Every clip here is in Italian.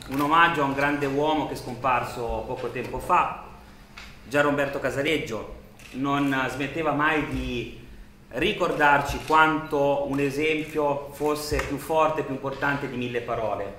un omaggio a un grande uomo che è scomparso poco tempo fa, Gianroberto Casaleggio. Non smetteva mai di ricordarci quanto un esempio fosse più forte e più importante di 1000 parole.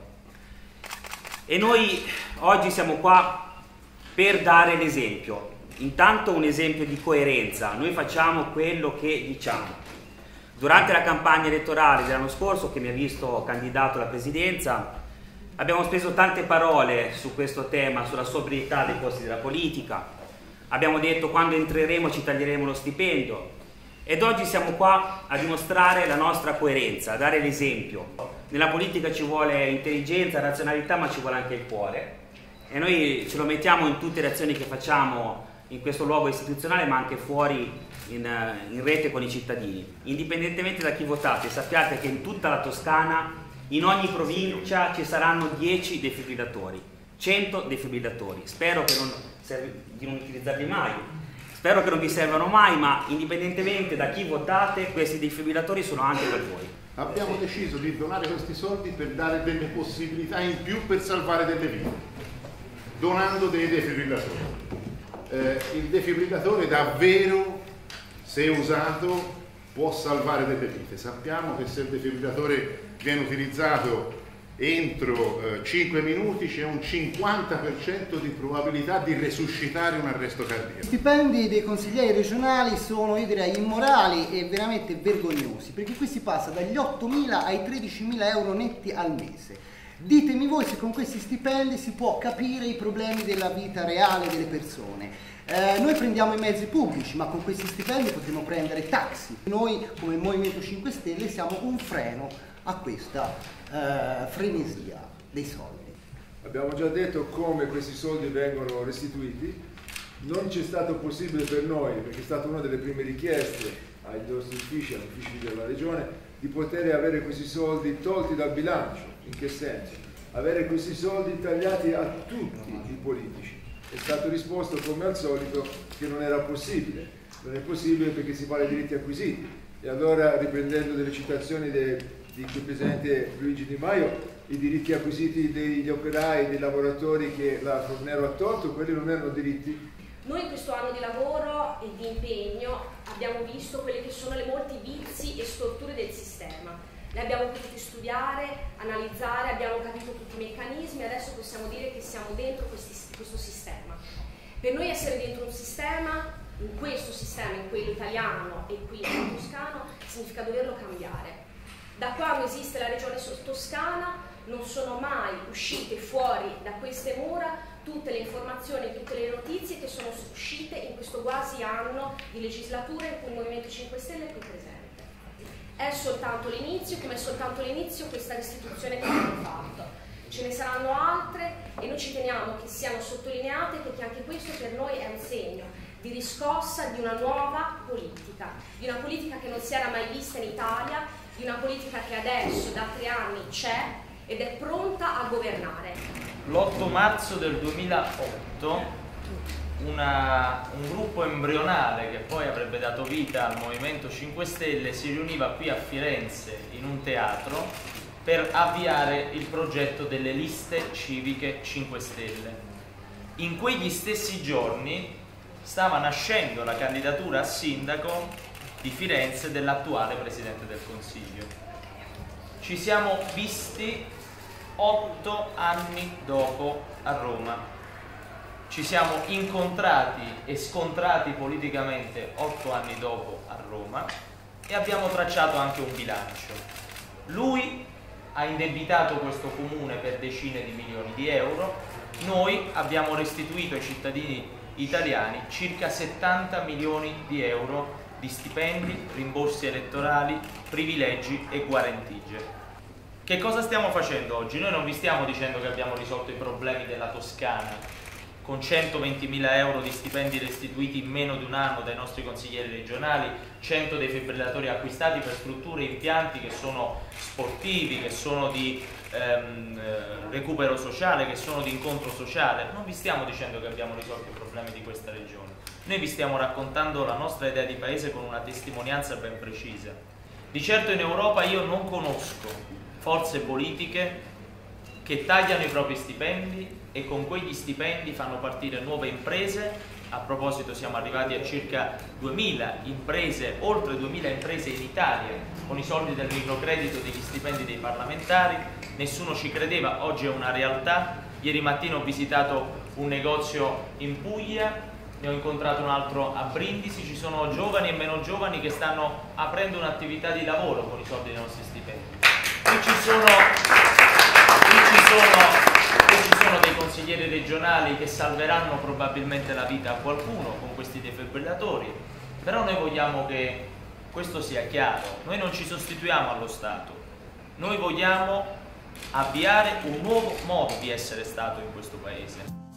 E noi oggi siamo qua per dare l'esempio. Intanto un esempio di coerenza. Noi facciamo quello che diciamo. Durante la campagna elettorale dell'anno scorso, che mi ha visto candidato alla presidenza, abbiamo speso tante parole su questo tema, sulla sobrietà dei costi della politica. Abbiamo detto: quando entreremo ci taglieremo lo stipendio. Ed oggi siamo qua a dimostrare la nostra coerenza, a dare l'esempio. Nella politica ci vuole intelligenza, razionalità, ma ci vuole anche il cuore. E noi ce lo mettiamo in tutte le azioni che facciamo in questo luogo istituzionale, ma anche fuori in rete con i cittadini. Indipendentemente da chi votate, sappiate che in tutta la Toscana, in ogni provincia, ci saranno 10 defibrillatori, 100 defibrillatori. Spero che di non utilizzarli mai, spero che non vi servano mai, ma indipendentemente da chi votate, questi defibrillatori sono anche per voi. Abbiamo deciso di donare questi soldi per dare delle possibilità in più per salvare delle vite, donando dei defibrillatori. Il defibrillatore davvero, se usato, può salvare delle vite. Sappiamo che se il defibrillatore viene utilizzato entro 5 minuti c'è un 50% di probabilità di resuscitare un arresto cardiaco. Gli stipendi dei consiglieri regionali sono, io direi, immorali e veramente vergognosi, perché qui si passa dagli 8.000 ai 13.000 euro netti al mese. Ditemi voi se con questi stipendi si può capire i problemi della vita reale delle persone. Noi prendiamo i mezzi pubblici, ma con questi stipendi potremmo prendere taxi. Noi come Movimento 5 Stelle siamo un freno a questa frenesia dei soldi. Abbiamo già detto come questi soldi vengono restituiti. Non c'è stato possibile per noi, perché è stata una delle prime richieste ai nostri uffici, agli uffici della Regione, di poter avere questi soldi tolti dal bilancio. In che senso? Avere questi soldi tagliati a tutti i politici. È stato risposto, come al solito, che non era possibile. Non è possibile perché si parla di diritti acquisiti. E allora, riprendendo delle citazioni di cui il Presidente Luigi Di Maio, i diritti acquisiti degli operai, dei lavoratori che la Fornero ha tolto, quelli non erano diritti. Noi in questo anno di lavoro e di impegno abbiamo visto quelli che sono le molti vizi e storture del sistema. Le abbiamo potuti studiare, analizzare, abbiamo capito tutti i meccanismi, adesso possiamo dire che siamo dentro questo sistema. Per noi essere dentro un sistema, in questo sistema, in quello italiano e qui in Toscano, significa doverlo cambiare. Da quando esiste la regione toscana non sono mai uscite fuori da queste mura tutte le informazioni, tutte le notizie che sono uscite in questo quasi anno di legislatura in cui il Movimento 5 Stelle è qui presente. È soltanto l'inizio, come è soltanto l'inizio questa restituzione che abbiamo fatto. Ce ne saranno altre e noi ci teniamo che siano sottolineate, perché anche questo per noi è un segno di riscossa di una nuova politica, di una politica che non si era mai vista in Italia, di una politica che adesso da 3 anni c'è ed è pronta a governare. L'8 marzo del 2008 un gruppo embrionale che poi avrebbe dato vita al Movimento 5 Stelle si riuniva qui a Firenze in un teatro per avviare il progetto delle liste civiche 5 Stelle. In quegli stessi giorni stava nascendo la candidatura a sindaco di Firenze dell'attuale Presidente del Consiglio. Ci siamo visti 8 anni dopo a Roma. Ci siamo incontrati e scontrati politicamente 8 anni dopo a Roma e abbiamo tracciato anche un bilancio. Lui ha indebitato questo comune per decine di milioni di euro, noi abbiamo restituito ai cittadini italiani circa 70 milioni di euro di stipendi, rimborsi elettorali, privilegi e guarentigie. Che cosa stiamo facendo oggi? Noi non vi stiamo dicendo che abbiamo risolto i problemi della Toscana con 120.000 euro di stipendi restituiti in meno di un anno dai nostri consiglieri regionali, 100 defibrillatori acquistati per strutture e impianti che sono sportivi, che sono di recupero sociale, che sono di incontro sociale. Non vi stiamo dicendo che abbiamo risolto i problemi di questa regione. Noi vi stiamo raccontando la nostra idea di paese con una testimonianza ben precisa. Di certo in Europa io non conosco forze politiche che tagliano i propri stipendi e con quegli stipendi fanno partire nuove imprese. A proposito, siamo arrivati a circa 2000 imprese, oltre 2000 imprese in Italia, con i soldi del microcredito e degli stipendi dei parlamentari. Nessuno ci credeva, oggi è una realtà. Ieri mattina ho visitato un negozio in Puglia, ne ho incontrato un altro a Brindisi. Ci sono giovani e meno giovani che stanno aprendo un'attività di lavoro con i soldi dei nostri stipendi. Qui ci sono dei consiglieri regionali che salveranno probabilmente la vita a qualcuno con questi defibrillatori, però noi vogliamo che questo sia chiaro. Noi non ci sostituiamo allo Stato, noi vogliamo avviare un nuovo modo di essere Stato in questo Paese.